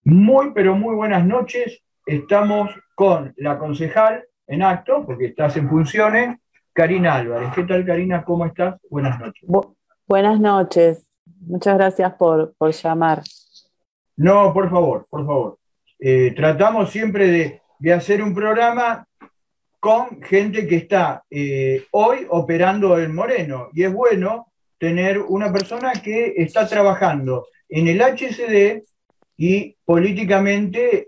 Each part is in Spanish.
Muy, pero muy buenas noches. Estamos con la concejal en acto, porque estás en funciones, Karina Álvarez. ¿Qué tal, Karina? ¿Cómo estás? Buenas noches. Buenas noches. Muchas gracias por llamar. No, por favor, por favor. Tratamos siempre de hacer un programa con gente que está hoy operando en Moreno. Y es bueno tener una persona que está trabajando en el HCD y políticamente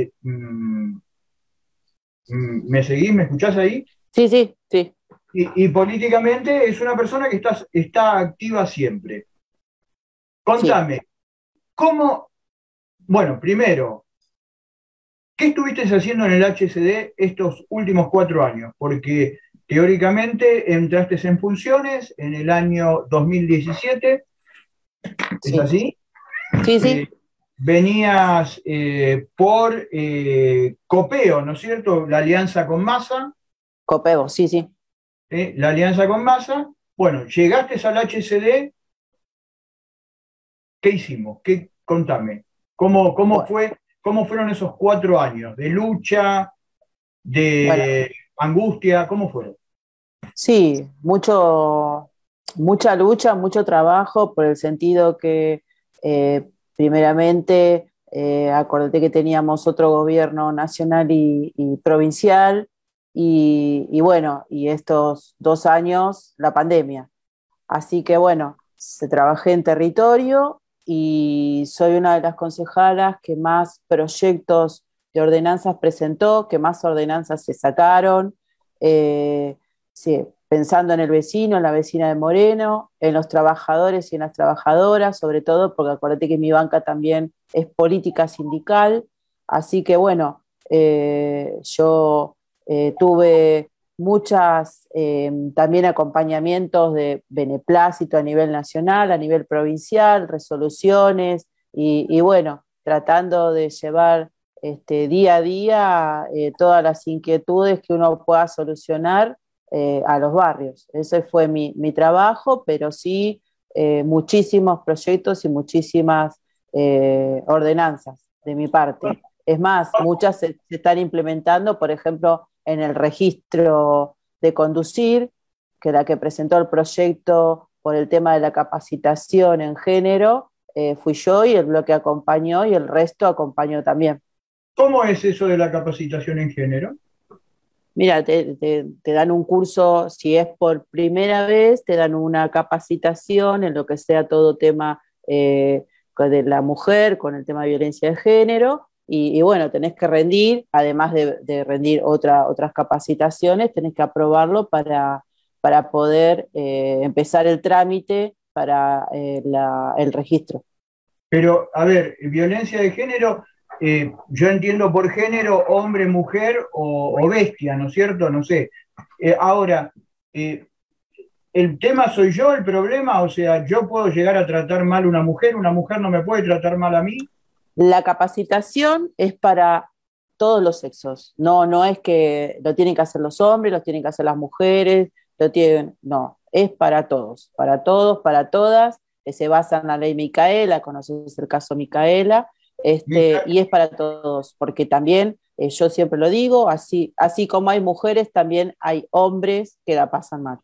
¿me seguís? ¿Me escuchás ahí? Sí, sí, sí, Y políticamente es una persona que está activa siempre. sí. Contame, ¿cómo, bueno, primero, qué estuviste haciendo en el HCD estos últimos 4 años? Porque teóricamente entraste en funciones en el año 2017, ¿es Sí, así? sí, Eh, sí. Venías por Copeo, ¿no es cierto? La alianza con Massa, Copego, sí, sí. la alianza con Massa. Bueno, llegaste al HCD. ¿Qué hicimos? Contame. ¿Cómo Bu- fue, cómo fueron esos 4 años de lucha, Bueno, de angustia? ¿Cómo fueron? sí, mucha lucha, mucho trabajo, por el sentido que, primeramente, acordate que teníamos otro gobierno nacional y provincial, y bueno, y estos 2 años, la pandemia. Así que bueno, se trabajé en territorio y soy una de las concejalas que más proyectos de ordenanzas presentó, que más ordenanzas se sacaron, eh, sí, pensando en el vecino, en la vecina de Moreno, en los trabajadores y en las trabajadoras, sobre todo, porque acuérdate que mi banca también es política sindical, así que bueno, yo tuve muchas también acompañamientos de beneplácito a nivel nacional, a nivel provincial, resoluciones y bueno, tratando de llevar día a día todas las inquietudes que uno pueda solucionar a los barrios. Ese fue mi trabajo, pero sí muchísimos proyectos y muchísimas ordenanzas de mi parte. Es más, muchas se están implementando, por ejemplo, en el registro de conducir, que la que presentó el proyecto por el tema de la capacitación en género, fui yo y el bloque acompañó y el resto acompañó también. ¿Cómo es eso de la capacitación en género? Mira, te dan un curso, si es por primera vez, te dan una capacitación en lo que sea todo tema de la mujer, con el tema de violencia de género, y bueno, tenés que rendir, además de rendir otras capacitaciones, tenés que aprobarlo para poder empezar el trámite para el registro. Pero, a ver, violencia de género, yo entiendo por género hombre, mujer o bestia, ¿no es cierto? No sé. Ahora, eh, el tema soy yo, el problema, o sea, yo puedo llegar a tratar mal a una mujer no me puede tratar mal a mí. La capacitación es para todos los sexos. No, no es que lo tienen que hacer los hombres, lo tienen que hacer las mujeres, no, es para todos, para todas. Se basa en la ley Micaela, conoces el caso Micaela, y es para todos, porque también, yo siempre lo digo, así como hay mujeres, también hay hombres que la pasan mal.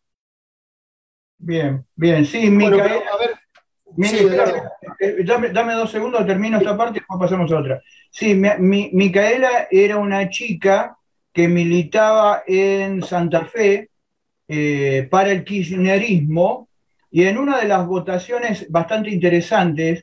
Bien, bien, sí, Bueno, Micaela. pero a ver, sí, Espérame, Eduardo. dame 2 segundos, termino esta parte y después pasamos a otra. Sí, Micaela era una chica que militaba en Santa Fe para el kirchnerismo y en una de las votaciones bastante interesantes,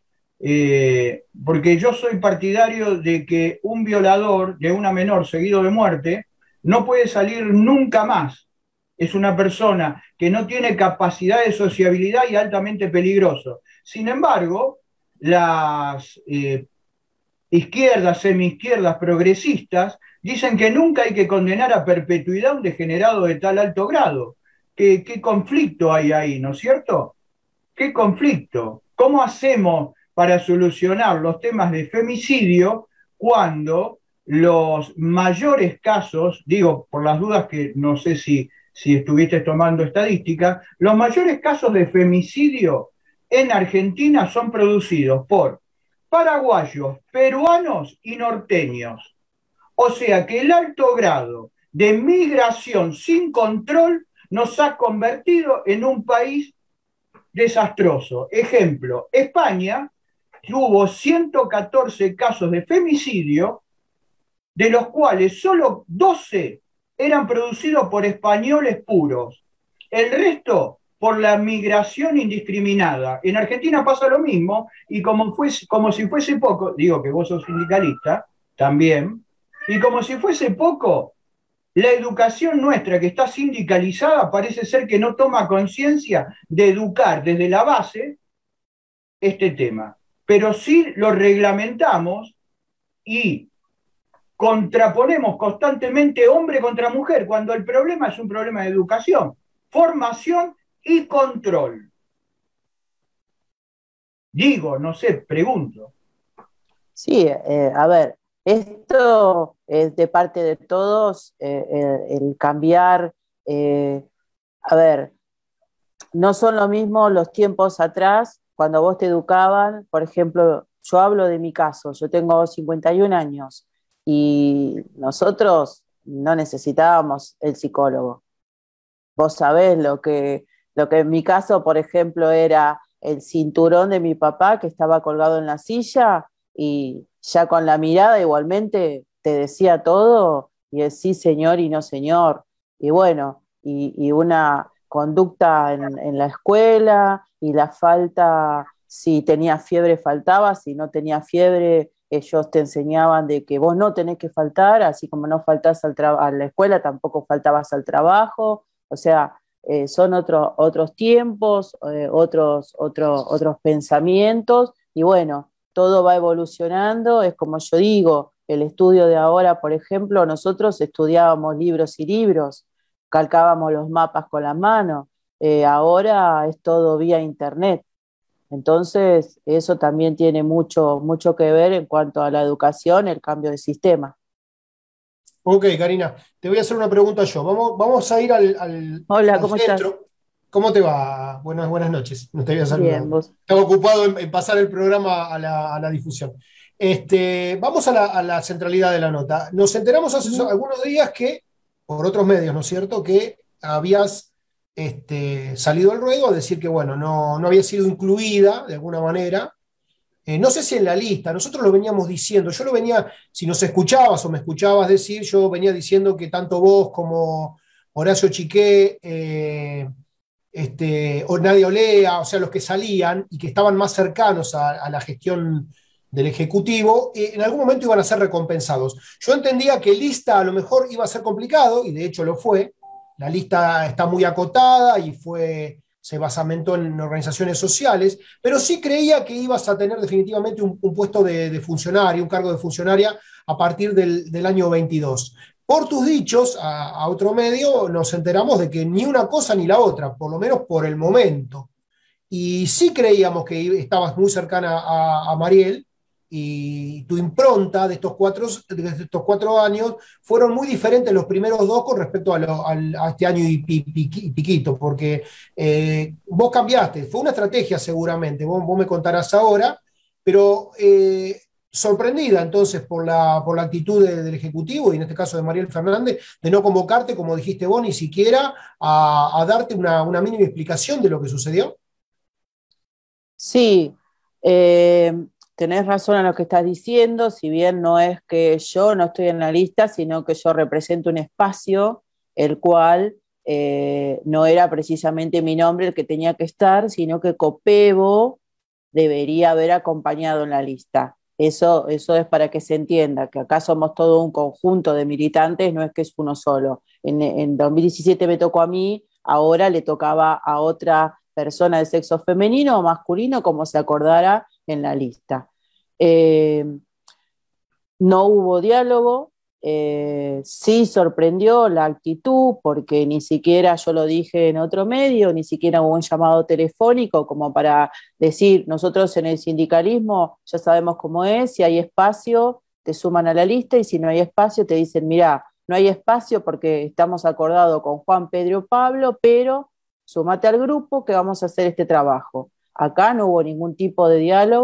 porque yo soy partidario de que un violador de una menor seguido de muerte no puede salir nunca más. Es una persona que no tiene capacidad de sociabilidad y altamente peligroso. Sin embargo, las izquierdas, semi-izquierdas, progresistas, dicen que nunca hay que condenar a perpetuidad a un degenerado de tal alto grado. ¿Qué conflicto hay ahí, no es cierto? ¿Qué conflicto? ¿Cómo hacemos para solucionar los temas de femicidio cuando los mayores casos, digo por las dudas que no sé si estuviste tomando estadística, los mayores casos de femicidio en Argentina son producidos por paraguayos, peruanos y norteños. O sea que el alto grado de migración sin control nos ha convertido en un país desastroso. Ejemplo, España tuvo 114 casos de femicidio, de los cuales solo 12 eran producidos por españoles puros. El resto por la migración indiscriminada. En Argentina pasa lo mismo, y como si fuese poco, digo que vos sos sindicalista también, y como si fuese poco, la educación nuestra que está sindicalizada parece ser que no toma conciencia de educar desde la base este tema. Pero sí lo reglamentamos y contraponemos constantemente hombre contra mujer, cuando el problema es un problema de educación, formación y control. Digo, no sé, pregunto. Sí, a ver, esto es de parte de todos, el cambiar, eh, a ver, no son lo mismo los tiempos atrás, cuando vos te educaban, por ejemplo, yo hablo de mi caso, yo tengo 51 años y nosotros no necesitábamos el psicólogo. Vos sabés lo que en mi caso, por ejemplo, era el cinturón de mi papá que estaba colgado en la silla y ya con la mirada igualmente te decía todo y el sí señor y no señor. Y bueno, y una conducta en la escuela y la falta, si tenías fiebre faltaba, si no tenías fiebre ellos te enseñaban de que vos no tenés que faltar, así como no faltás a la escuela, tampoco faltabas al trabajo. O sea, son otros tiempos, otros pensamientos, y bueno, todo va evolucionando, es como yo digo, el estudio de ahora, por ejemplo, nosotros estudiábamos libros y libros, calcábamos los mapas con la mano, ahora es todo vía internet. Entonces, eso también tiene mucho que ver en cuanto a la educación, el cambio de sistema. Ok, Karina, te voy a hacer una pregunta yo. Vamos a ir Hola, al ¿cómo estás? centro. ¿Cómo te va? Buenas noches. No te había Bien, saludado. vos. Estaba ocupado en pasar el programa a la difusión. Vamos a la centralidad de la nota. Nos enteramos hace Ujú. algunos días que, por otros medios, ¿no es cierto?, que habías salido al ruedo a decir que, bueno, no había sido incluida de alguna manera. No sé si en la lista, nosotros lo veníamos diciendo, yo lo venía, si nos escuchabas o me escuchabas decir, yo venía diciendo que tanto vos como Horacio Chiqué, o Nadia Olea, o sea, los que salían y que estaban más cercanos a la gestión del Ejecutivo, en algún momento iban a ser recompensados. Yo entendía que lista a lo mejor iba a ser complicado, y de hecho lo fue. La lista está muy acotada y se basamentó en organizaciones sociales, pero sí creía que ibas a tener definitivamente un puesto de funcionario, un cargo de funcionaria a partir del año 22. Por tus dichos a otro medio nos enteramos de que ni una cosa ni la otra, por lo menos por el momento. Y sí creíamos que estabas muy cercana a Mariel, y tu impronta de estos 4 años fueron muy diferentes los primeros dos con respecto a este año y piquito, porque vos cambiaste, fue una estrategia seguramente, vos me contarás ahora, pero sorprendida entonces por la actitud del Ejecutivo, y en este caso de Mariel Fernández, de no convocarte, como dijiste vos, ni siquiera a darte una mínima explicación de lo que sucedió. Sí, tenés razón en lo que estás diciendo, si bien no es que yo no estoy en la lista, sino que yo represento un espacio, el cual no era precisamente mi nombre el que tenía que estar, sino que Copebo debería haber acompañado en la lista. Eso es para que se entienda, que acá somos todo un conjunto de militantes, no es que es uno solo. En 2017 me tocó a mí, ahora le tocaba a otra persona de sexo femenino o masculino, como se acordara en la lista. Eh, no hubo diálogo, sí sorprendió la actitud, porque ni siquiera, yo lo dije en otro medio, ni siquiera hubo un llamado telefónico como para decir, nosotros en el sindicalismo ya sabemos cómo es, si hay espacio te suman a la lista, y si no hay espacio te dicen, mirá, no hay espacio porque estamos acordados con Juan, Pedro, Pablo, pero sumate al grupo que vamos a hacer este trabajo. Acá no hubo ningún tipo de diálogo,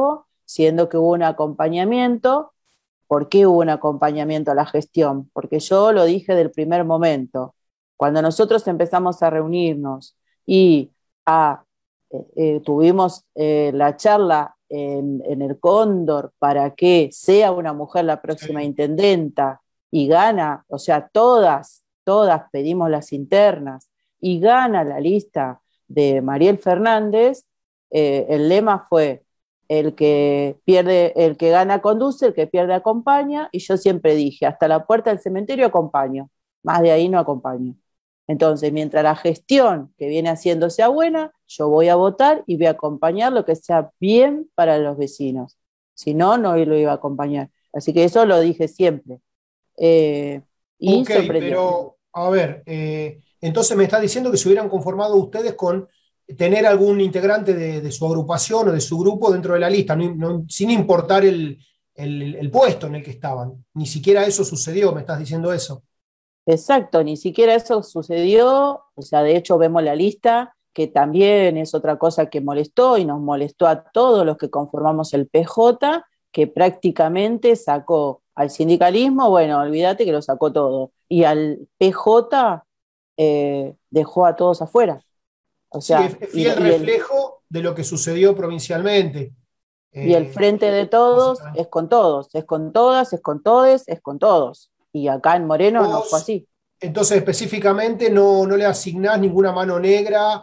siendo que hubo un acompañamiento. ¿Por qué hubo un acompañamiento a la gestión? Porque yo lo dije del primer momento. Cuando nosotros empezamos a reunirnos y tuvimos la charla en el Cóndor para que sea una mujer la próxima intendenta y gana, o sea, todas pedimos las internas y gana la lista de Mariel Fernández, el lema fue el que pierde, el que gana conduce, el que pierde acompaña, y yo siempre dije, hasta la puerta del cementerio acompaño, más de ahí no acompaño. Entonces, mientras la gestión que viene haciendo sea buena, yo voy a votar y voy a acompañar lo que sea bien para los vecinos. Si no, no lo iba a acompañar. Así que eso lo dije siempre. Y Ok, sorprendió. pero a ver, entonces me está diciendo que se hubieran conformado ustedes con tener algún integrante de su agrupación o de su grupo dentro de la lista, sin importar el puesto en el que estaban. Ni siquiera eso sucedió, me estás diciendo eso. Exacto, ni siquiera eso sucedió, o sea, de hecho vemos la lista, que también es otra cosa que molestó y nos molestó a todos los que conformamos el PJ, que prácticamente sacó al sindicalismo, bueno, olvídate que lo sacó todo, y al PJ dejó a todos afuera. O Sí, sea, es fiel reflejo de lo que sucedió provincialmente. y el frente de todos es con todos, es con todas, es con todes, es con todos. Y acá en Moreno no fue así. Entonces, específicamente, no le asignás ninguna mano negra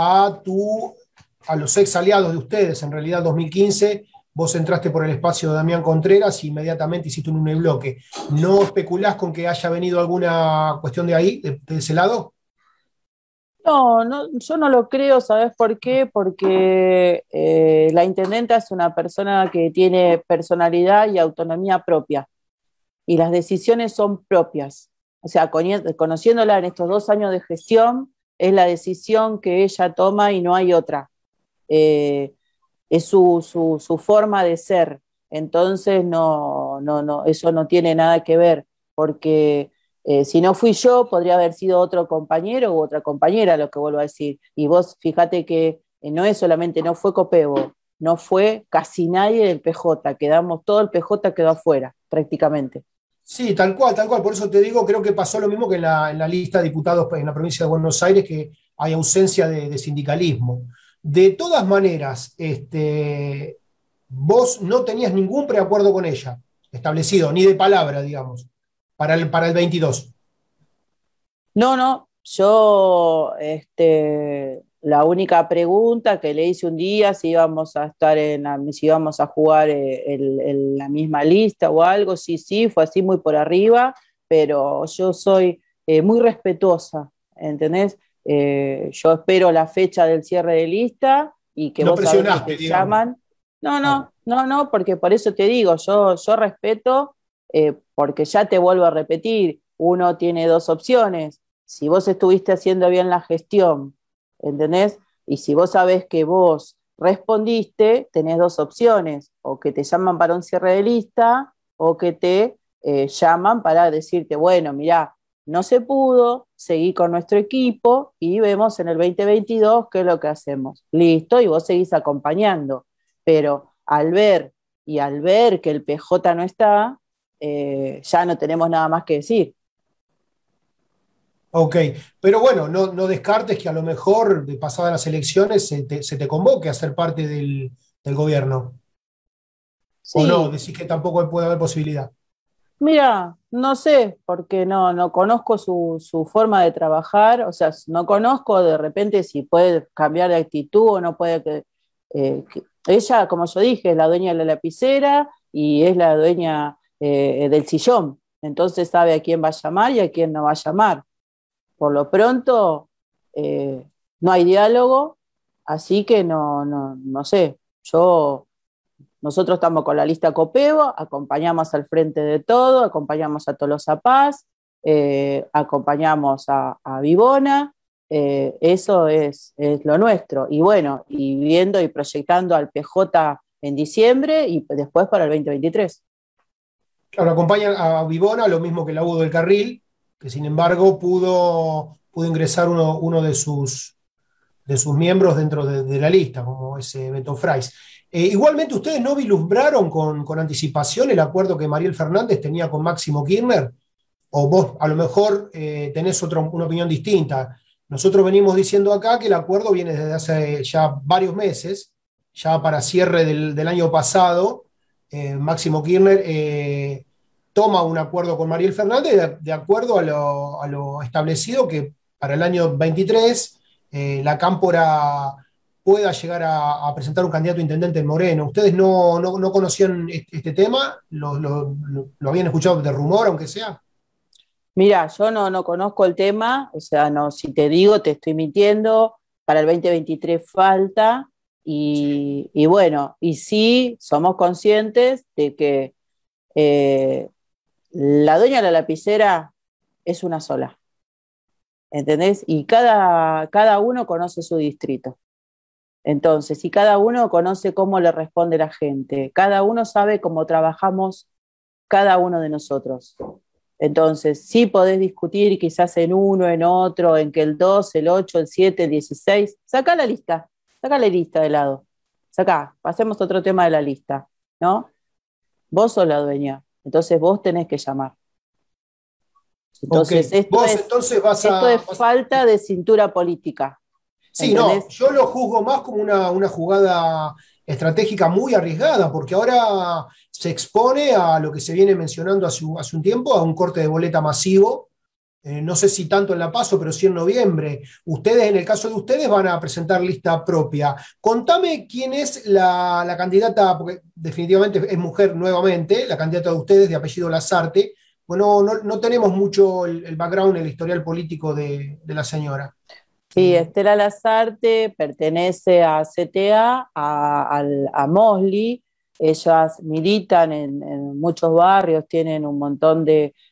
a los ex aliados de ustedes. En realidad, 2015, vos entraste por el espacio de Damián Contreras y inmediatamente hiciste un unibloque. ¿No especulás con que haya venido alguna cuestión de ahí, de ese lado? No, yo no lo creo, ¿sabes por qué? Porque la intendenta es una persona que tiene personalidad y autonomía propia, y las decisiones son propias. O sea, conociéndola en estos 2 años de gestión, es la decisión que ella toma y no hay otra. Es su forma de ser. Entonces, eso no tiene nada que ver, porque si no fui yo, podría haber sido otro compañero u otra compañera, lo que vuelvo a decir. Y vos fíjate que no es solamente, no fue Copebo, no fue casi nadie del PJ, todo el PJ quedó afuera, prácticamente. Sí, tal cual, tal cual. Por eso te digo, creo que pasó lo mismo que en la lista de diputados en la provincia de Buenos Aires, que hay ausencia de sindicalismo. De todas maneras, vos no tenías ningún preacuerdo con ella establecido, ni de palabra, digamos, para el 22. No, yo, la única pregunta que le hice un día, si íbamos a estar si íbamos a jugar en la misma lista o algo, sí, fue así muy por arriba, pero yo soy muy respetuosa, ¿entendés? Yo espero la fecha del cierre de lista y que No vos sabés que presionaste, te digamos. llaman. Claro. No, porque por eso te digo, yo respeto, porque ya te vuelvo a repetir, uno tiene dos opciones. Si vos estuviste haciendo bien la gestión, ¿entendés? Y si vos sabés que vos respondiste, tenés dos opciones, o que te llaman para un cierre de lista, o que te llaman para decirte, bueno, mirá, no se pudo, seguí con nuestro equipo y vemos en el 2022 qué es lo que hacemos. Listo, y vos seguís acompañando. Pero al ver que el PJ no está, ya no tenemos nada más que decir. Ok, pero bueno, no descartes que a lo mejor de pasadas las elecciones se te convoque a ser parte del gobierno. O no, Sí, decís que tampoco puede haber posibilidad. mira, no sé, porque no conozco su forma de trabajar, o sea, no conozco de repente si puede cambiar de actitud o no puede. Ella, como yo dije, es la dueña de la lapicera y es la dueña del sillón, entonces sabe a quién va a llamar y a quién no va a llamar. Por lo pronto, no hay diálogo, así que no sé, nosotros estamos con la lista Copeo, acompañamos al frente de todo, acompañamos a Tolosa Paz, acompañamos a Vivona, eso es lo nuestro. Y bueno, y viendo y proyectando al PJ en diciembre y después para el 2023. Claro, acompañan a Vivona, lo mismo que la Hugo del Carril, que sin embargo pudo ingresar uno de sus miembros dentro de la lista, como ese Beto Fraiz. Igualmente, ¿ustedes no vislumbraron con anticipación el acuerdo que Mariel Fernández tenía con Máximo Kirchner? ¿O vos a lo mejor tenés una opinión distinta? Nosotros venimos diciendo acá que el acuerdo viene desde hace ya varios meses, ya para cierre del año pasado. Máximo Kirchner toma un acuerdo con Mariel Fernández de acuerdo a lo establecido que para el año 23 la Cámpora pueda llegar a presentar un candidato a intendente en Moreno. ¿Ustedes no conocían este tema? ¿Lo habían escuchado de rumor, aunque sea? Mira, yo no conozco el tema, o sea, no, si te digo, te estoy mintiendo, para el 2023 falta, y bueno, y sí somos conscientes de que la dueña de la lapicera es una sola, ¿entendés? Y cada uno conoce su distrito. Entonces, y cada uno conoce cómo le responde la gente, cada uno sabe cómo trabajamos cada uno de nosotros. Entonces, sí podés discutir quizás en uno, en otro, en que el 2, el 8, el 7, el 16. Sacá la lista de lado. Sacá, pasemos a otro tema de la lista, ¿no? Vos sos la dueña, entonces vos tenés que llamar. Entonces, Okay. Vos entonces esto es falta de cintura política. Sí, ¿Entendés? no, yo lo juzgo más como una jugada estratégica muy arriesgada, porque ahora se expone a lo que se viene mencionando hace un tiempo, a un corte de boleta masivo. No sé si tanto en La Paso, pero sí en noviembre. Ustedes, en el caso de ustedes, van a presentar lista propia. Contame quién es la candidata, porque definitivamente es mujer nuevamente, la candidata de ustedes de apellido Lazarte. Bueno, no tenemos mucho el background, el historial político de la señora. Sí, Estela Lazarte pertenece a CTA, a Mosley. Ellas militan en muchos barrios, tienen un montón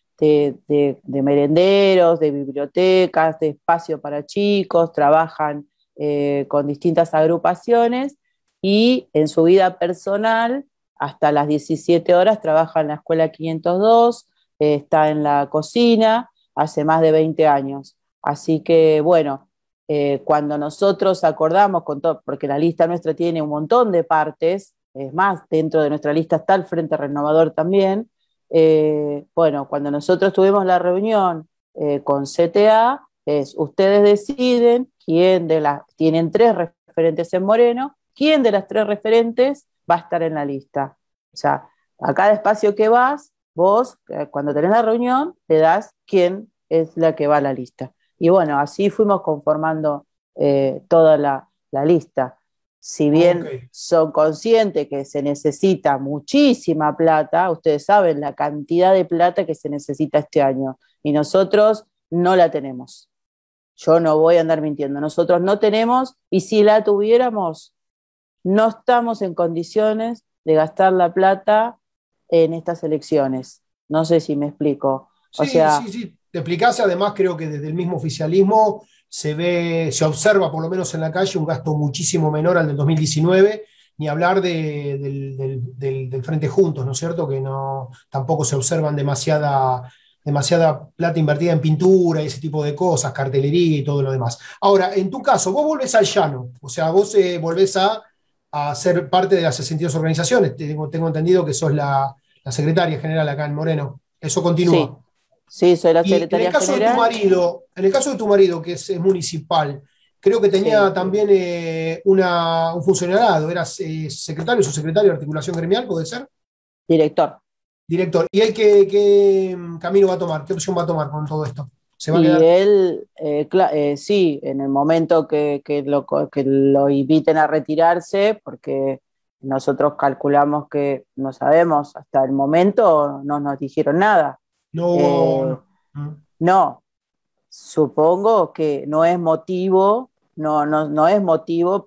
de merenderos, de bibliotecas, de espacio para chicos, trabajan con distintas agrupaciones y en su vida personal, hasta las 17 horas, trabaja en la Escuela 502, está en la cocina, hace más de 20 años. Así que, bueno, cuando nosotros acordamos con todo, porque la lista nuestra tiene un montón de partes, es más, dentro de nuestra lista está el Frente Renovador también, bueno, cuando nosotros tuvimos la reunión con CTA, ustedes deciden tienen 3 referentes en Moreno, quién de las 3 referentes va a estar en la lista. O sea, a cada espacio que vas, vos, cuando tenés la reunión, le das quién es la que va a la lista. Y bueno, así fuimos conformando toda la lista. Si bien son conscientes que se necesita muchísima plata, ustedes saben la cantidad de plata que se necesita este año, y nosotros no la tenemos. Yo no voy a andar mintiendo, nosotros no tenemos, y si la tuviéramos, no estamos en condiciones de gastar la plata en estas elecciones. No sé si me explico. O sea, Sí. Te explicás, además creo que desde el mismo oficialismo se observa, por lo menos en la calle, un gasto muchísimo menor al del 2019, ni hablar del Frente Juntos, ¿no es cierto? Que tampoco se observan demasiada plata invertida en pintura y ese tipo de cosas, cartelería y todo lo demás. Ahora, en tu caso, vos volvés al llano, o sea, vos volvés a ser parte de las 62 organizaciones. Tengo entendido que sos la secretaria general acá en Moreno. Eso continúa. Sí, soy la Y en secretaria el caso general. en el caso de tu marido, que es municipal, creo que tenía también un funcionariado. ¿Eras secretario o subsecretario de articulación gremial, puede ser? Director. Director. ¿Y él qué camino va a tomar? ¿Qué opción va a tomar con todo esto? ¿Se va a quedar? Y él, sí, en el momento que lo inviten a retirarse, porque nosotros calculamos que no sabemos, hasta el momento no nos dijeron nada. No. No, supongo que no es motivo, no es motivo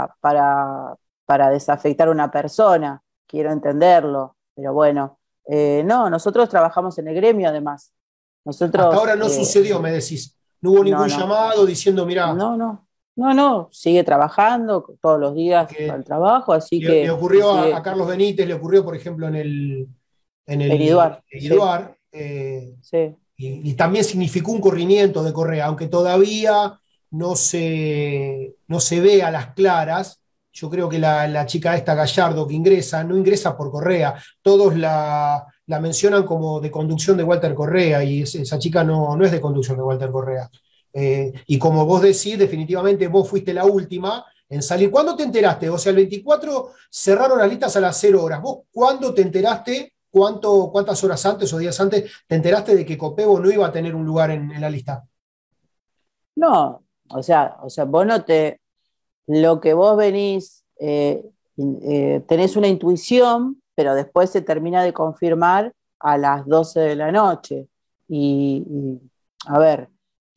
para desafectar a una persona, quiero entenderlo, pero bueno, no, nosotros trabajamos en el gremio además. Hasta Nosotros, ahora no sucedió, me decís. No hubo ningún llamado diciendo, mirá. No, sigue trabajando todos los días al trabajo, así que. Le ocurrió a Carlos Benítez, le ocurrió, por ejemplo, en el Iduar. Sí. Y también significó un corrimiento de Correa, aunque todavía no se ve a las claras. Yo creo que la chica esta Gallardo que ingresa, no ingresa por Correa, todos la mencionan como de conducción de Walter Correa, y esa chica no es de conducción de Walter Correa. Y como vos decís, definitivamente vos fuiste la última en salir. ¿Cuándo te enteraste? O sea, el 24 cerraron las listas a las 0 horas. ¿Vos cuándo te enteraste? ¿Cuántas horas antes o días antes te enteraste de que Copevo no iba a tener un lugar en la lista? No, o sea, vos no te, lo que vos venís, tenés una intuición, pero después se termina de confirmar a las 12 de la noche. A ver,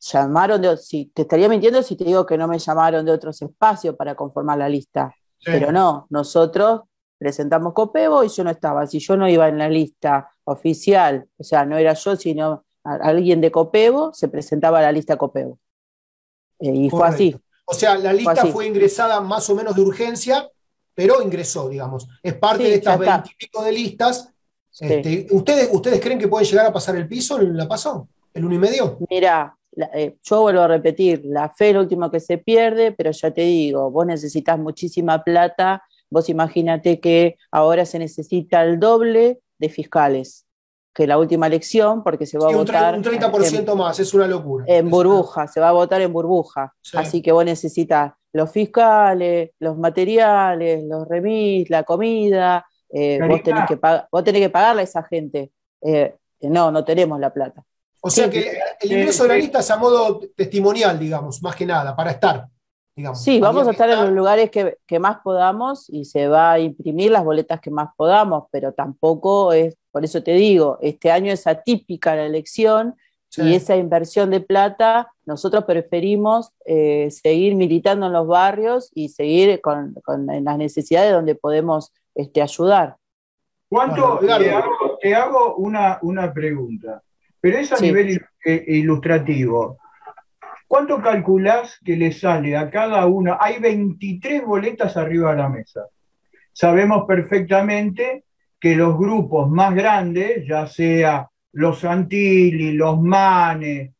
si te estaría mintiendo si te digo que no me llamaron de otros espacios para conformar la lista, Sí. pero no, nosotros presentamos Copevo y yo no estaba. Si yo no iba en la lista oficial, o sea, no era yo, sino alguien de Copevo, se presentaba a la lista Copevo. Y fue así, Correcto. O sea, la fue lista así. fue ingresada más o menos de urgencia, pero ingresó, digamos. Es parte de Sí, ya estas está. 20 y pico de listas. Sí. ¿Ustedes creen que pueden llegar a pasar el piso? ¿La pasó? ¿El 1,5? Mira, yo vuelvo a repetir, la fe es lo último que se pierde, pero ya te digo, vos necesitas muchísima plata, vos imagínate que ahora se necesita el doble de fiscales que la última elección, porque se va a Sí, un votar 30% más, es una locura. en burbuja, se va a votar en burbuja. Sí. Así que vos necesitas los fiscales, los materiales, los remis, la comida, Karina, vos tenés que pagarle a esa gente. No tenemos la plata. O sea Sí, que el ingreso de la lista es a modo testimonial, digamos, más que nada, para estar, digamos. sí, vamos Había a que estar en los estar. lugares que más podamos y se va a imprimir las boletas que más podamos, pero tampoco es, por eso te digo, este año es atípica la elección Sí. y esa inversión de plata, nosotros preferimos seguir militando en los barrios y seguir en las necesidades donde podemos ayudar. Bueno, ¿cuánto, Edgardo, te hago una pregunta, pero es a Sí. nivel ilustrativo? ¿Cuánto calculás que le sale a cada uno? Hay 23 boletas arriba de la mesa. Sabemos perfectamente que los grupos más grandes, ya sea los Santilli, los Manes,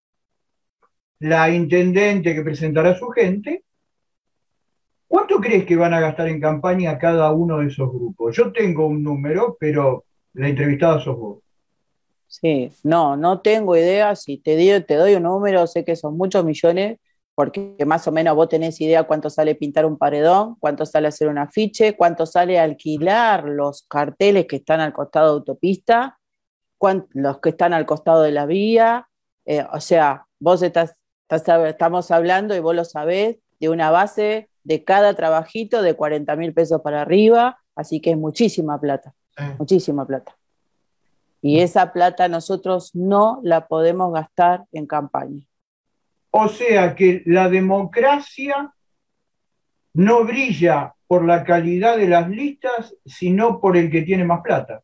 la intendente que presentará a su gente, ¿cuánto crees que van a gastar en campaña cada uno de esos grupos? Yo tengo un número, pero la entrevistada sos vos. Sí, no tengo idea. Si te doy un número, sé que son muchos millones, porque más o menos vos tenés idea cuánto sale pintar un paredón, cuánto sale hacer un afiche, cuánto sale alquilar los carteles que están al costado de autopista, los que están al costado de la vía. O sea, estamos hablando, y vos lo sabés, de una base de cada trabajito de 40.000 pesos para arriba, así que es muchísima plata, muchísima plata. Y esa plata nosotros no la podemos gastar en campaña. O sea que la democracia no brilla por la calidad de las listas, sino por el que tiene más plata.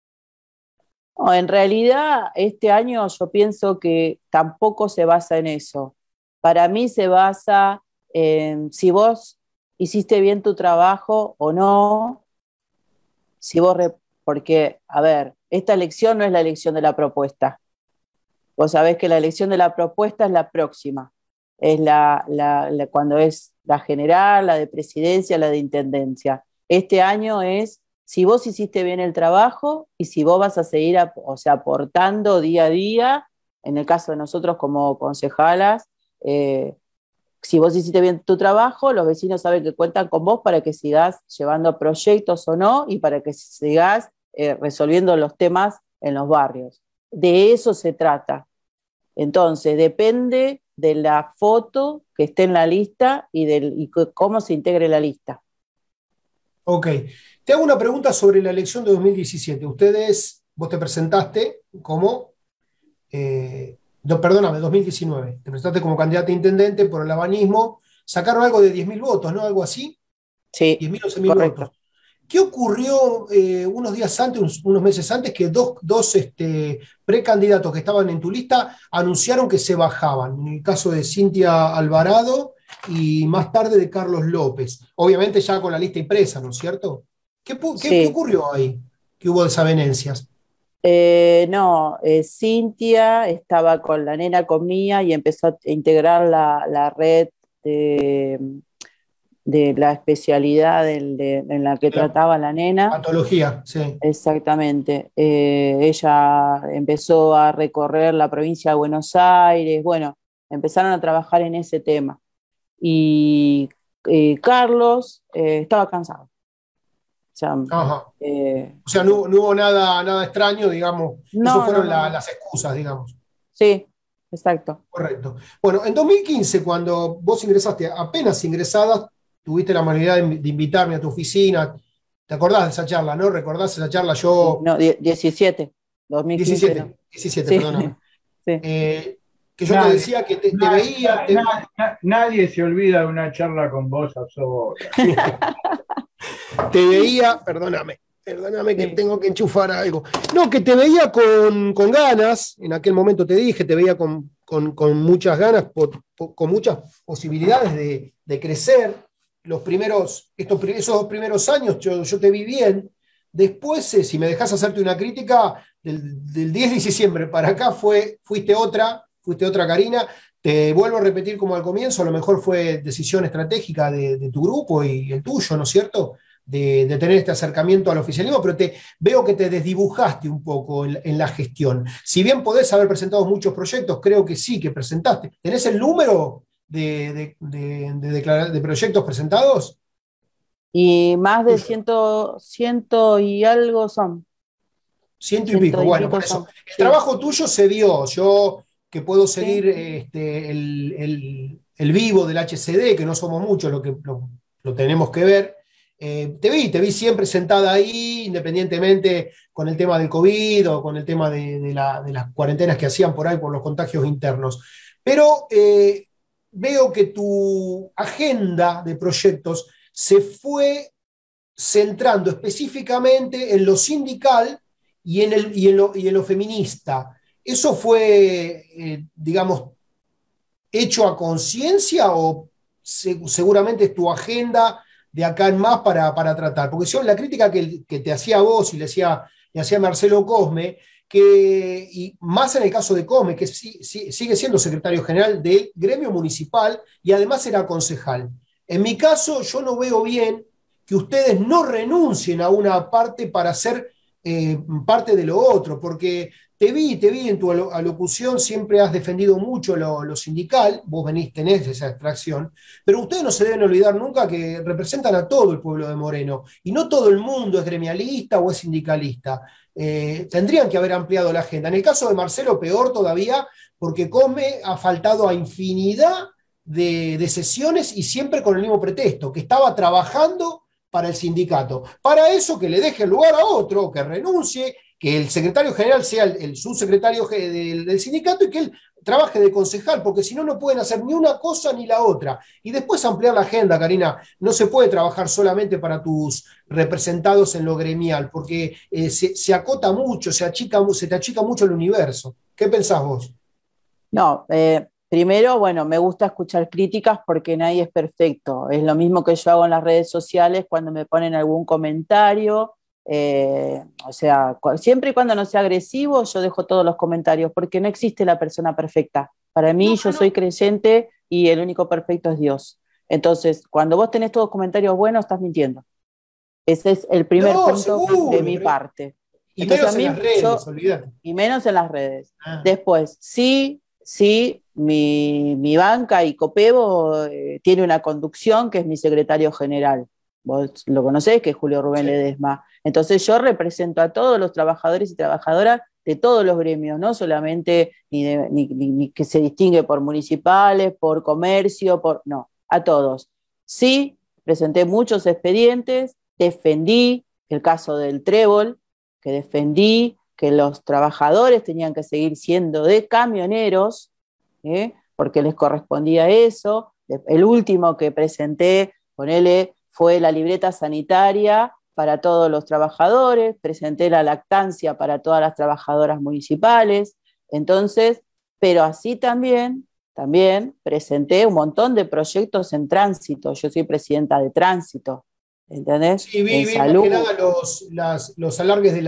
No, en realidad, este año yo pienso que tampoco se basa en eso. Para mí se basa en si vos hiciste bien tu trabajo o no, si vos porque, a ver, esta elección no es la elección de la propuesta. Vos sabés que la elección de la propuesta es la próxima. Es cuando es la general, la de presidencia, la de intendencia. Este año es si vos hiciste bien el trabajo y si vos vas a seguir aportando día a día, en el caso de nosotros como concejalas, si vos hiciste bien tu trabajo, los vecinos saben que cuentan con vos para que sigas llevando proyectos o no y para que sigas resolviendo los temas en los barrios. De eso se trata. Entonces, depende de la foto que esté en la lista y cómo se integre la lista. Ok. Te hago una pregunta sobre la elección de 2017. Vos te presentaste como, no, perdóname, 2019. Te presentaste como candidata a intendente por el habanismo. Sacaron algo de 10.000 votos, ¿no? Algo así. Sí, 10.000 o 11.000 correcto. votos. ¿Qué ocurrió unos días antes, unos meses antes, que dos precandidatos que estaban en tu lista anunciaron que se bajaban? En el caso de Cintia Alvarado y más tarde de Carlos López. Obviamente ya con la lista impresa, ¿no es cierto? ¿Qué Sí. ocurrió ahí? Que hubo desavenencias. No, Cintia estaba con la nena conmía y empezó a integrar la red de, de la especialidad en la que La trataba la nena. patología, sí. Exactamente. Ella empezó a recorrer la provincia de Buenos Aires, bueno, empezaron a trabajar en ese tema. Y Carlos estaba cansado. O sea, Ajá. eh, O sea, no hubo nada extraño, digamos. Esas no, no, fueron no, no. las excusas, digamos. Sí, exacto. Correcto. Bueno, en 2015, cuando vos ingresaste, apenas ingresadas, tuviste la amabilidad de invitarme a tu oficina. ¿Te acordás de esa charla, no? ¿Recordás esa charla? Sí, Yo, no, 17, 2015 no. 17, Sí, perdóname. sí. Eh, que yo te Nadie, decía que te veía, nadie se olvida de una charla con vos a solas. te veía, perdóname que Sí. tengo que enchufar algo. No, que te veía con ganas, en aquel momento te dije, te veía con muchas ganas, con muchas posibilidades de crecer. Esos 2 primeros años yo te vi bien. Después, si me dejas hacerte una crítica, del 10 de diciembre para acá fuiste otra Karina. Te vuelvo a repetir como al comienzo, a lo mejor fue decisión estratégica de tu grupo y el tuyo, ¿no es cierto? De tener este acercamiento al oficialismo, pero veo que te desdibujaste un poco en la gestión. Si bien podés haber presentado muchos proyectos, creo que sí que presentaste. ¿Tenés el número de proyectos presentados? Y más de Tuyo. ciento y algo son. Ciento y Ciento pico. y Bueno, pico por eso. son. El Sí, trabajo tuyo se dio. Yo que puedo seguir sí. el vivo del HCD, que no somos muchos lo tenemos que ver. Te vi siempre sentada ahí, independientemente con el tema del COVID o con el tema de las cuarentenas que hacían por ahí por los contagios internos. Pero veo que tu agenda de proyectos se fue centrando específicamente en lo sindical y en lo feminista. ¿Eso fue, digamos, hecho a conciencia o seguramente es tu agenda de acá en más para tratar? Porque yo la crítica que te hacía a vos y le hacía a Marcelo Cosme, y más en el caso de Cosme, que sigue siendo secretario general del gremio municipal y además era concejal. En mi caso, yo no veo bien que ustedes no renuncien a una parte para ser parte de lo otro, porque te vi en tu alocución, siempre has defendido mucho lo sindical, vos tenés esa extracción, pero ustedes no se deben olvidar nunca que representan a todo el pueblo de Moreno, y no todo el mundo es gremialista o es sindicalista. Tendrían que haber ampliado la agenda. En el caso de Marcelo, peor todavía, porque Cosme ha faltado a infinidad de sesiones y siempre con el mismo pretexto, que estaba trabajando para el sindicato. Para eso que le deje el lugar a otro, que renuncie, que el secretario general sea el subsecretario del sindicato y que él trabaje de concejal, porque si no, no pueden hacer ni una cosa ni la otra. Y después ampliar la agenda, Karina. No se puede trabajar solamente para tus representados en lo gremial, porque se acota mucho, se te achica mucho el universo. ¿Qué pensás vos? No, primero, bueno, me gusta escuchar críticas porque nadie es perfecto. Es lo mismo que yo hago en las redes sociales cuando me ponen algún comentario. O sea, siempre y cuando no sea agresivo, yo dejo todos los comentarios porque no existe la persona perfecta. Para mí, No, yo no, soy no. creyente y el único perfecto es Dios. Entonces, cuando vos tenés todos comentarios buenos, estás mintiendo. Ese es el primer No, punto de seguro, mi parte. y Entonces, a menos en las mí, redes, yo, olvídate. y menos en las redes. Ah. Después, sí, sí, mi banca y Copebo tiene una conducción que es mi secretario general. Vos lo conocés, que es Julio Rubén Sí. Ledesma. Entonces yo represento a todos los trabajadores y trabajadoras de todos los gremios, no solamente ni que se distingue por municipales, por comercio, no, a todos. Sí, presenté muchos expedientes, defendí el caso del Trébol, que defendí que los trabajadores tenían que seguir siendo de camioneros, porque les correspondía eso. El último que presenté, ponele, fue la libreta sanitaria para todos los trabajadores, presenté la lactancia para todas las trabajadoras municipales. Entonces, pero así también presenté un montón de proyectos en tránsito. Yo soy presidenta de tránsito. ¿entendés? Sí, En vi más que salud. nada los alargues de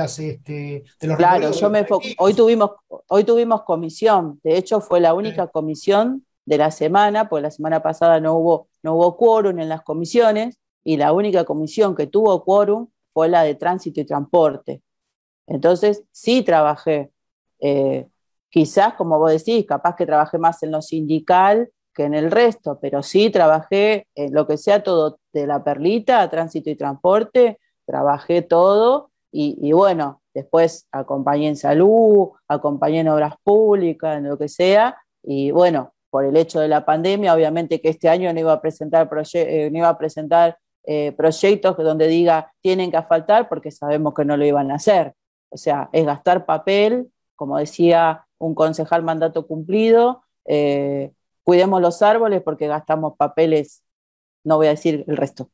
los Claro, recorridos de los colectivos. hoy tuvimos comisión, de hecho fue la única comisión de la semana, porque la semana pasada no hubo quórum en las comisiones, y la única comisión que tuvo quórum fue la de tránsito y transporte. Entonces, sí trabajé, eh, quizás, como vos decís, capaz que trabajé más en lo sindical que en el resto, pero sí trabajé en lo que sea todo de la perlita, tránsito y transporte, trabajé todo y bueno, después acompañé en salud, acompañé en obras públicas, en lo que sea, y bueno, por el hecho de la pandemia, obviamente que este año no iba a presentar, no iba a presentar proyectos donde diga tienen que asfaltar porque sabemos que no lo iban a hacer. O sea, es gastar papel, como decía un concejal mandato cumplido, cuidemos los árboles porque gastamos papeles, no voy a decir el resto.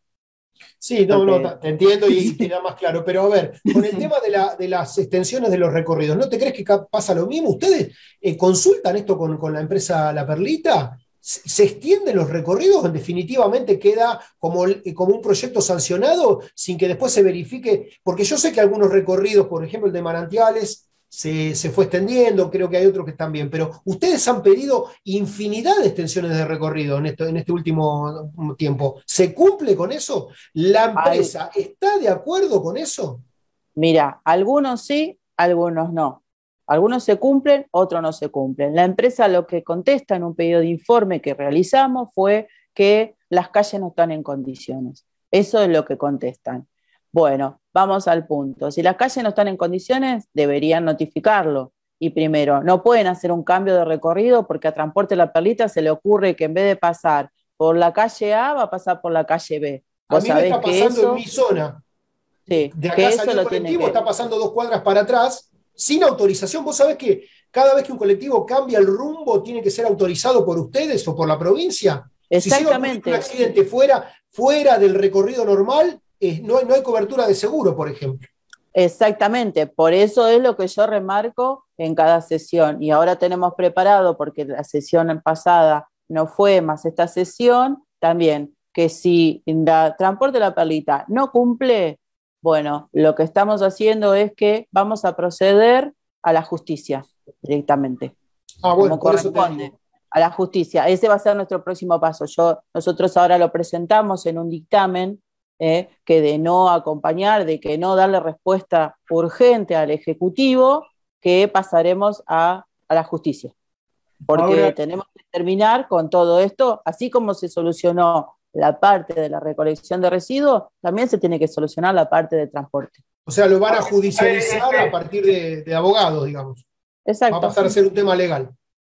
Sí, no, no, Porque te entiendo y sí, queda más claro. Pero a ver, con el tema de las extensiones de los recorridos, ¿no te crees que pasa lo mismo? ¿Ustedes consultan esto con la empresa La Perlita? ¿Se extienden los recorridos o definitivamente queda como un proyecto sancionado sin que después se verifique? Porque yo sé que algunos recorridos, por ejemplo el de Manantiales, se fue extendiendo, creo que hay otros que están bien, pero ustedes han pedido infinidad de extensiones de recorrido en este último tiempo. ¿Se cumple con eso? ¿La hay, empresa está de acuerdo con eso? mira, algunos sí, algunos no. Algunos se cumplen, otros no se cumplen. La empresa lo que contesta en un pedido de informe que realizamos fue que las calles no están en condiciones. Eso es lo que contestan. Bueno, vamos al punto. Si las calles no están en condiciones, deberían notificarlo. Y primero, no pueden hacer un cambio de recorrido porque a Transporte La Perlita se le ocurre que en vez de pasar por la calle A, va a pasar por la calle B. A Vos mí me sabés está que pasando en mi eso, zona. sí, De acá que eso salió el lo tiene colectivo, que... está pasando 2 cuadras para atrás, sin autorización. Vos sabés que cada vez que un colectivo cambia el rumbo, tiene que ser autorizado por ustedes o por la provincia. Si llega a ocurrir un Exactamente, accidente fuera del recorrido normal, no hay cobertura de seguro, por ejemplo. exactamente. Por eso es lo que yo remarco en cada sesión. Y ahora tenemos preparado, porque la sesión pasada no fue más esta sesión, también que si la Transporte de La Perlita no cumple, bueno, lo que estamos haciendo es que vamos a proceder a la justicia directamente, Ah, bueno, como por eso te corresponde, digo. a la justicia. Ese va a ser nuestro próximo paso. Nosotros ahora lo presentamos en un dictamen que de no acompañar, de que no darle respuesta urgente al Ejecutivo, que pasaremos a la justicia. Porque Ahora, tenemos que terminar con todo esto, así como se solucionó la parte de la recolección de residuos, también se tiene que solucionar la parte de transporte. O sea, lo van a a ver, judicializar a partir de abogados, digamos. Va a Exacto. pasar a ser un tema legal.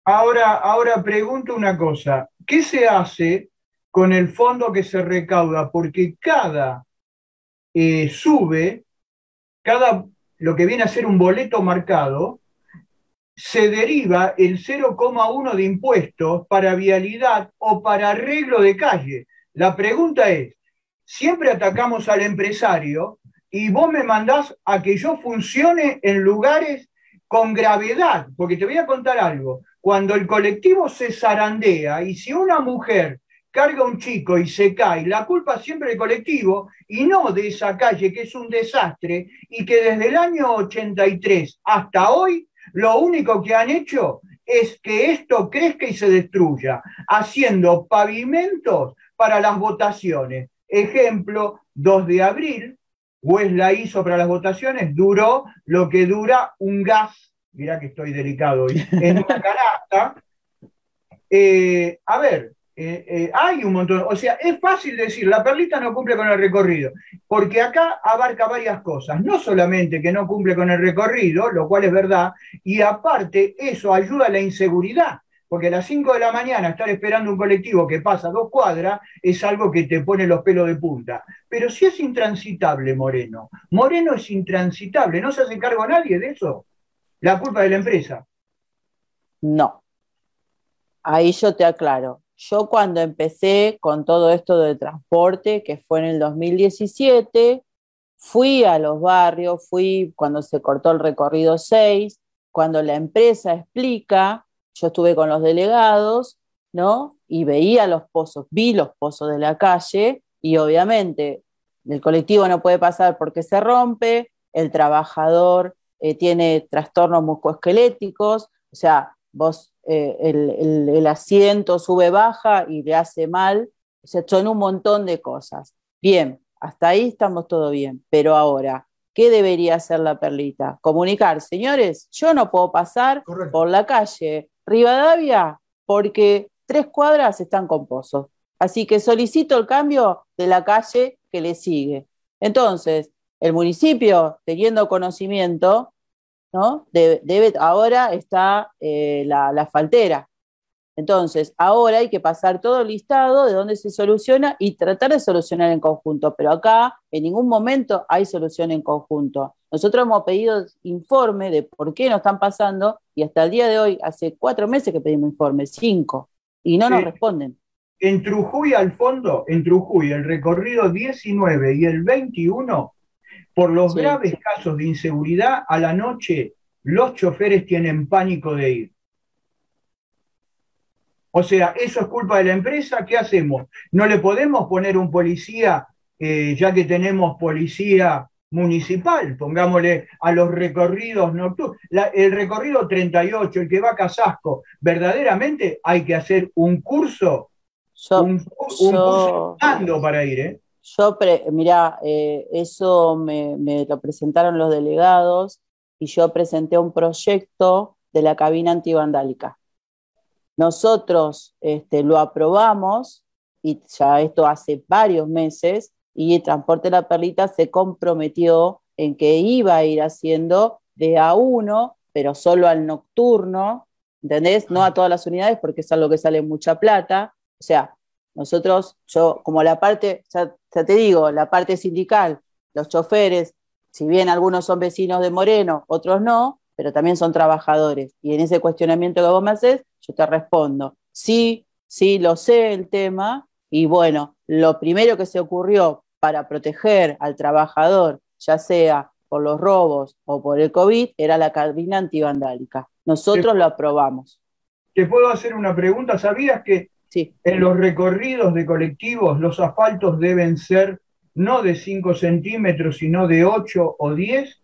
ahora pregunto una cosa. ¿Qué se hace con el fondo que se recauda? Porque cada sube, cada lo que viene a ser un boleto marcado, se deriva el 0,1 de impuestos para vialidad o para arreglo de calle. La pregunta es, siempre atacamos al empresario y vos me mandás a que yo funcione en lugares con gravedad, porque te voy a contar algo. Cuando el colectivo se zarandea y si una mujer carga a un chico y se cae, la culpa siempre del colectivo y no de esa calle que es un desastre y que desde el año 83 hasta hoy lo único que han hecho es que esto crezca y se destruya, haciendo pavimentos para las votaciones. Ejemplo, 2 de abril, Wes la hizo para las votaciones, duró lo que dura un gas, mirá que estoy delicado hoy, en una canasta. A ver, hay un montón, o sea, es fácil decir, la perlita no cumple con el recorrido, porque acá abarca varias cosas, no solamente que no cumple con el recorrido, lo cual es verdad, y aparte eso ayuda a la inseguridad, porque a las 5 de la mañana estar esperando un colectivo que pasa 2 cuadras es algo que te pone los pelos de punta. Pero si es intransitable Moreno, Moreno es intransitable, no se hace cargo nadie de eso, la culpa de la empresa. No. Ahí yo te aclaro. Yo cuando empecé con todo esto del transporte, que fue en el 2017, fui a los barrios, fui cuando se cortó el recorrido 6, cuando la empresa explica, yo estuve con los delegados, ¿no? Y veía los pozos, vi los pozos de la calle y obviamente el colectivo no puede pasar porque se rompe, el trabajador tiene trastornos musculoesqueléticos, o sea, vos el asiento sube, baja y le hace mal, o sea, son un montón de cosas. Bien, hasta ahí estamos todo bien, pero ahora, ¿qué debería hacer la Perlita? Comunicar, señores, yo no puedo pasar por la calle Rivadavia porque 3 cuadras están con pozos. Así que solicito el cambio de la calle que le sigue. Entonces, el municipio, teniendo conocimiento, ¿no? Ahora está la asfaltera. Entonces, ahora hay que pasar todo el listado de dónde se soluciona y tratar de solucionar en conjunto. Pero acá, en ningún momento hay solución en conjunto. Nosotros hemos pedido informe de por qué nos están pasando y hasta el día de hoy, hace 4 meses que pedimos informe, 5, y no nos responden. En Trujuy al fondo, en Trujuy, el recorrido 19 y el 21, por los graves casos de inseguridad, a la noche los choferes tienen pánico de ir. O sea, eso es culpa de la empresa, ¿qué hacemos? ¿No le podemos poner un policía, ya que tenemos policía municipal? Pongámosle a los recorridos nocturnos. El recorrido 38, el que va a Casasco, verdaderamente hay que hacer un curso, un curso para ir, ¿eh? Mirá, eso me lo presentaron los delegados y yo presenté un proyecto de la cabina antivandálica. Nosotros lo aprobamos y ya esto hace varios meses y Transporte La Perlita se comprometió en que iba a ir haciendo de A1, pero solo al nocturno, ¿entendés? No a todas las unidades porque es algo que sale mucha plata. O sea, nosotros, yo como la parte, ya te digo, la parte sindical, los choferes, si bien algunos son vecinos de Moreno, otros no, pero también son trabajadores. Y en ese cuestionamiento que vos me haces, yo te respondo, sí, lo sé el tema, y bueno, lo primero que se ocurrió para proteger al trabajador, ya sea por los robos o por el COVID, era la cabina antivandálica. Nosotros lo aprobamos. ¿Te puedo hacer una pregunta? ¿Sabías que en los recorridos de colectivos los asfaltos deben ser no de 5 centímetros, sino de 8 o 10?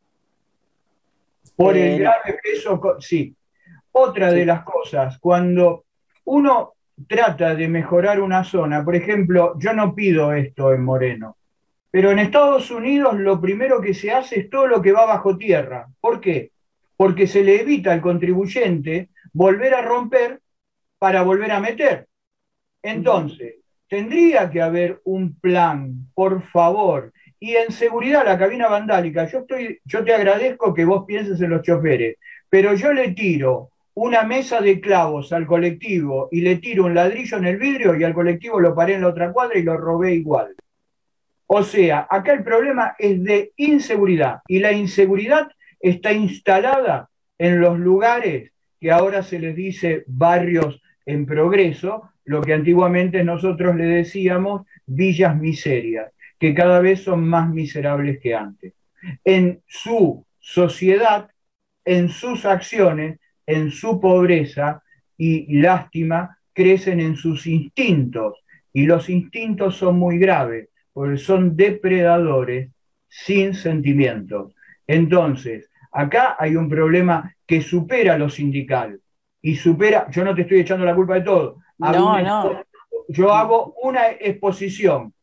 Por el grave peso, sí. Otra de las cosas, cuando uno trata de mejorar una zona, por ejemplo, yo no pido esto en Moreno, pero en Estados Unidos lo primero que se hace es todo lo que va bajo tierra. ¿Por qué? Porque se le evita al contribuyente volver a romper para volver a meter. Entonces, tendría que haber un plan, por favor. Y en seguridad, la cabina vandálica, yo te agradezco que vos pienses en los choferes, pero yo le tiro una mesa de clavos al colectivo y le tiro un ladrillo en el vidrio y al colectivo lo paré en la otra cuadra y lo robé igual. O sea, acá el problema es de inseguridad y la inseguridad está instalada en los lugares que ahora se les dice barrios en progreso, lo que antiguamente nosotros le decíamos villas miserias, que cada vez son más miserables que antes. En su sociedad, en sus acciones, en su pobreza y lástima, crecen en sus instintos, y los instintos son muy graves, porque son depredadores sin sentimientos. Entonces, acá hay un problema que supera lo sindical, y supera, yo no te estoy echando la culpa de todo, yo hago una exposición.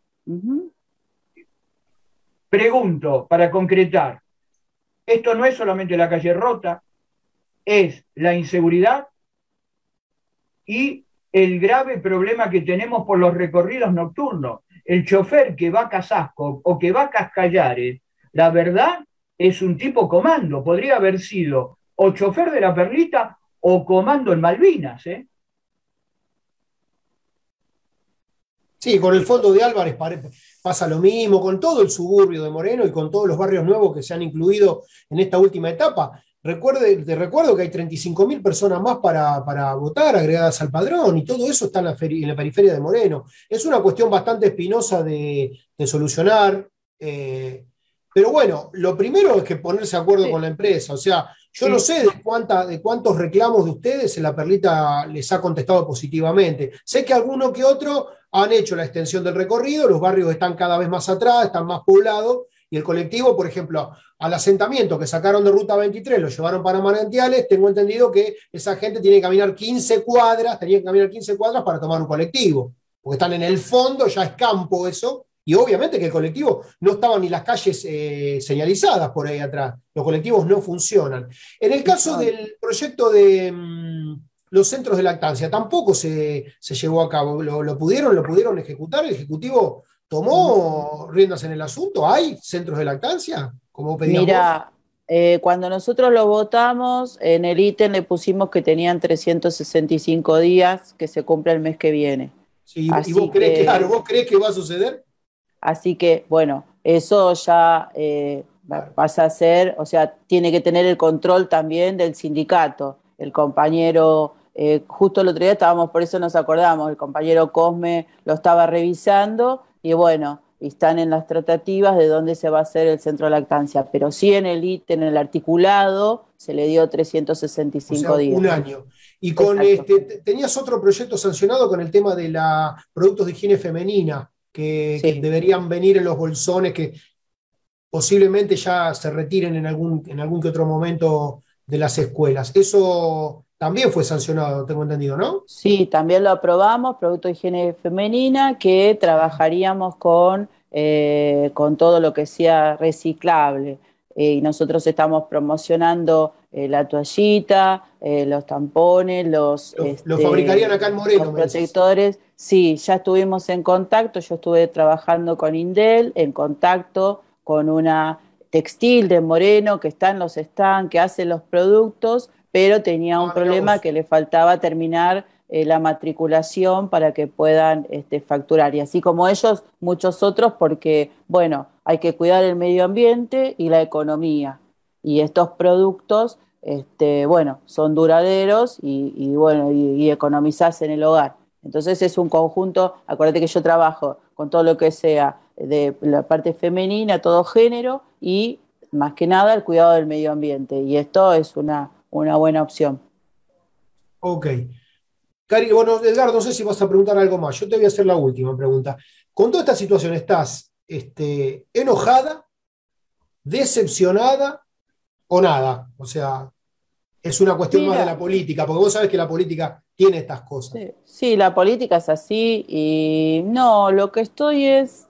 Pregunto, para concretar, esto no es solamente la calle rota, es la inseguridad y el grave problema que tenemos por los recorridos nocturnos. El chofer que va a Casasco o que va a Cascallares, la verdad es un tipo comando, podría haber sido o chofer de la Perlita o comando en Malvinas, ¿eh? Sí, con el fondo de Álvarez pasa lo mismo, con todo el suburbio de Moreno y con todos los barrios nuevos que se han incluido en esta última etapa. Te recuerdo que hay 35.000 personas más para votar, agregadas al padrón, y todo eso está en la periferia de Moreno. Es una cuestión bastante espinosa de solucionar. Pero bueno, lo primero es que ponerse de acuerdo Sí, con la empresa. O sea, yo no Sí, sé de cuántos reclamos de ustedes la Perlita les ha contestado positivamente. Sé que alguno que otro han hecho la extensión del recorrido, los barrios están cada vez más atrás, están más poblados, y el colectivo, por ejemplo, al asentamiento que sacaron de Ruta 23, lo llevaron para Manantiales, tengo entendido que esa gente tiene que caminar 15 cuadras, tenía que caminar 15 cuadras para tomar un colectivo, porque están en el fondo, ya es campo eso, y obviamente que el colectivo no estaban ni las calles señalizadas por ahí atrás, los colectivos no funcionan. En el caso no, del proyecto de los centros de lactancia, tampoco se llevó a cabo, lo pudieron ejecutar, el Ejecutivo tomó riendas en el asunto, ¿hay centros de lactancia, como pedías vos? mira, cuando nosotros lo votamos, en el ítem le pusimos que tenían 365 días, que se cumple el mes que viene. Sí, y vos Así crees, claro, que, vos crees que va a suceder. bueno, eso ya Claro. pasa a ser, o sea, tiene que tener el control también del sindicato. El compañero, justo el otro día estábamos, por eso nos acordamos, el compañero Cosme lo estaba revisando y bueno, están en las tratativas de dónde se va a hacer el centro de lactancia, pero sí en el ítem, en el articulado, se le dio O sea, 365 días. un año. Y con Exacto. tenías otro proyecto sancionado con el tema de la productos de higiene femenina que Sí. deberían venir en los bolsones que posiblemente ya se retiren en algún que otro momento de las escuelas. Eso también fue sancionado, tengo entendido, ¿no? Sí, también lo aprobamos, producto de higiene femenina, que trabajaríamos con todo lo que sea reciclable. Y nosotros estamos promocionando la toallita, los tampones, Lo fabricarían acá en los Moreno, me decís. protectores. Sí, ya estuvimos en contacto, yo estuve trabajando con Indel, en contacto con una textil de Moreno que está en los stands, que hace los productos, pero tenía un Ah, mira problema vos. que le faltaba terminar la matriculación para que puedan facturar. Y así como ellos, muchos otros, porque, bueno, hay que cuidar el medio ambiente y la economía. Y estos productos, bueno, son duraderos bueno, y economizás en el hogar. Entonces es un conjunto, acuérdate que yo trabajo con todo lo que sea de la parte femenina, todo género y más que nada el cuidado del medio ambiente. Y esto es una buena opción. Ok. Cari, bueno, Edgar, no sé si vas a preguntar algo más. Yo te voy a hacer la última pregunta. Con toda esta situación, ¿estás enojada, decepcionada o nada? O sea, es una cuestión más de la Mira, política, porque vos sabés que la política tiene estas cosas. sí, sí, la política es así y no, lo que estoy es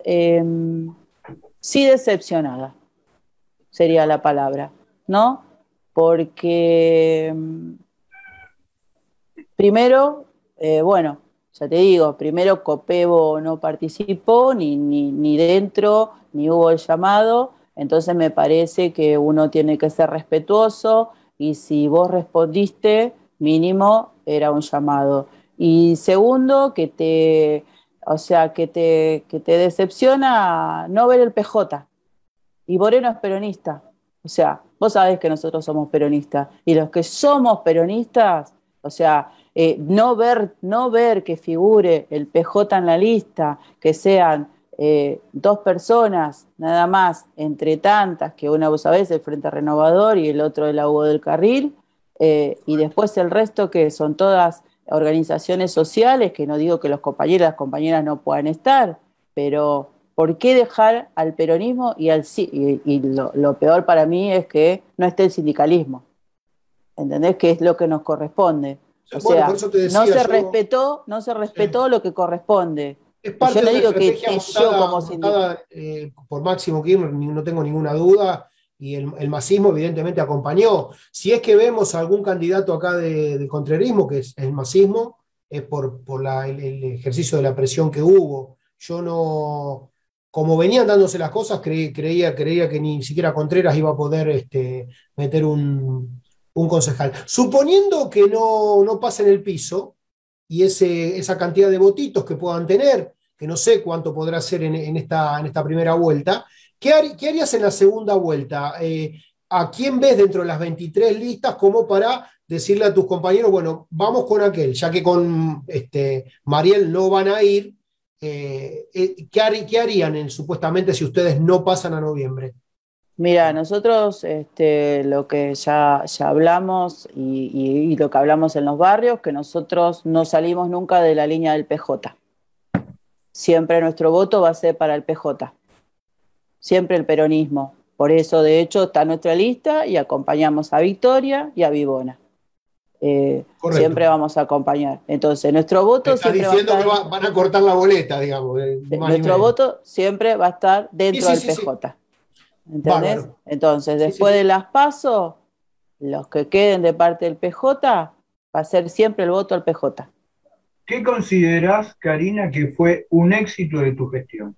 sí decepcionada, sería la palabra, ¿no? Porque primero, bueno, ya te digo, primero Copebo no participó, ni dentro, ni hubo el llamado, entonces me parece que uno tiene que ser respetuoso y si vos respondiste, mínimo era un llamado. Y segundo, o sea, que te decepciona no ver el PJ. Y Moreno es peronista. O sea, vos sabés que nosotros somos peronistas. Y los que somos peronistas, o sea, no ver que figure el PJ en la lista, que sean dos personas nada más, entre tantas, que una vos sabés, el Frente Renovador y el otro el Hugo del Carril, y después el resto que son todas organizaciones sociales, que no digo que los compañeros y las compañeras no puedan estar, pero ¿por qué dejar al peronismo y lo peor para mí es que no esté el sindicalismo? ¿Entendés? Que es lo que nos corresponde. O Bueno, por sea, eso te no decía se yo, respetó, no se sí, respetó lo que corresponde. es Y yo parte no de una digo estrategia que yo montada, como sindicato. montada por Máximo Kirchner, no tengo ninguna duda, y el masismo evidentemente acompañó. Si es que vemos algún candidato acá de contrerismo, que es el masismo, es por el ejercicio de la presión que hubo. Yo no, como venían dándose las cosas, creía que ni siquiera Contreras iba a poder meter un concejal. Suponiendo que no pasen el piso y esa cantidad de votitos que puedan tener, que no sé cuánto podrá ser en esta primera vuelta, ¿qué harías en la segunda vuelta? ¿A quién ves dentro de las 23 listas como para decirle a tus compañeros, bueno, vamos con aquel, ya que con Mariel no van a ir? ¿Qué harían supuestamente si ustedes no pasan a noviembre? Mira, nosotros lo que ya hablamos y lo que hablamos en los barrios, que nosotros no salimos nunca de la línea del PJ. Siempre nuestro voto va a ser para el PJ. Siempre el peronismo. Por eso, de hecho, está nuestra lista y acompañamos a Victoria y a Vivona. Siempre vamos a acompañar. Entonces, nuestro voto está siempre diciendo va a estar, que van a cortar la boleta, digamos. nuestro voto siempre va a estar dentro del PJ. Sí. ¿Entendés? Bárbaro. Entonces, después de las PASO, los que queden de parte del PJ, va a ser siempre el voto al PJ. ¿Qué considerás, Karina, que fue un éxito de tu gestión?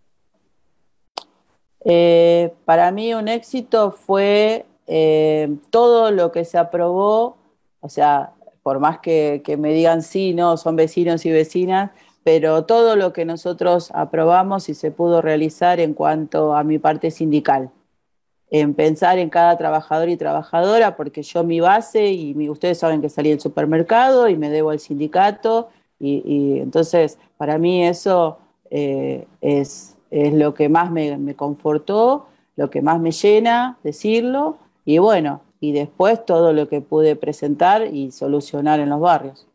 Para mí un éxito fue todo lo que se aprobó, o sea, por más que me digan sí, no, son vecinos y vecinas, pero todo lo que nosotros aprobamos y se pudo realizar en cuanto a mi parte sindical, en pensar en cada trabajador y trabajadora, porque yo mi base, ustedes saben que salí del supermercado y me debo al sindicato, y entonces para mí eso es lo que más me confortó, lo que más me llena decirlo, y bueno, y después todo lo que pude presentar y solucionar en los barrios.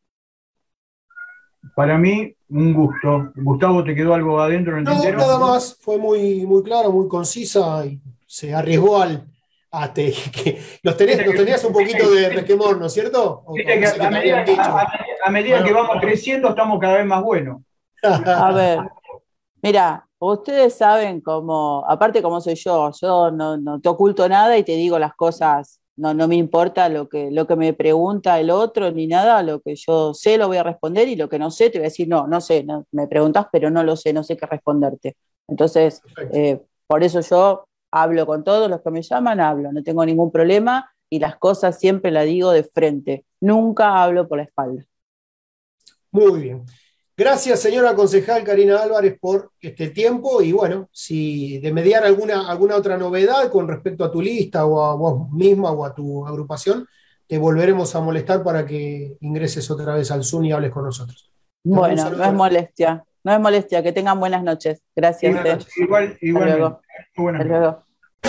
Para mí, un gusto. Gustavo, ¿te quedó algo adentro en el No, tintero? nada más, fue muy claro, muy concisa y se arriesgó que nos tenías un poquito de resquemor, ¿no es cierto? Viste que a medida que vamos creciendo estamos cada vez más buenos. A ver, mira, ustedes saben cómo, aparte cómo soy yo no te oculto nada y te digo las cosas, no me importa lo que me pregunta el otro ni nada, lo que yo sé lo voy a responder y lo que no sé te voy a decir, no sé, me preguntas pero no lo sé, no sé qué responderte. Entonces, por eso yo hablo con todos los que me llaman, hablo, no tengo ningún problema y las cosas siempre las digo de frente, nunca hablo por la espalda. Muy bien. Gracias, señora concejal Karina Álvarez, por este tiempo y bueno, si de mediar alguna otra novedad con respecto a tu lista o a vos misma o a tu agrupación, te volveremos a molestar para que ingreses otra vez al Zoom y hables con nosotros. Bueno, no es molestia, que tengan buenas noches. Gracias. Igual. Hasta luego.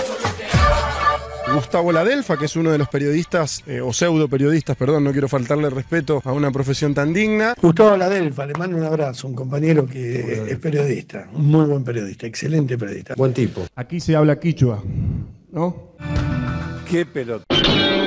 Gustavo Ladelfa, que es uno de los periodistas, o pseudo periodistas, perdón, no quiero faltarle respeto a una profesión tan digna. Gustavo Ladelfa, le mando un abrazo, un compañero que es periodista, un muy buen periodista, excelente periodista. Buen tipo. Aquí se habla quichua, ¿no? Qué pelota.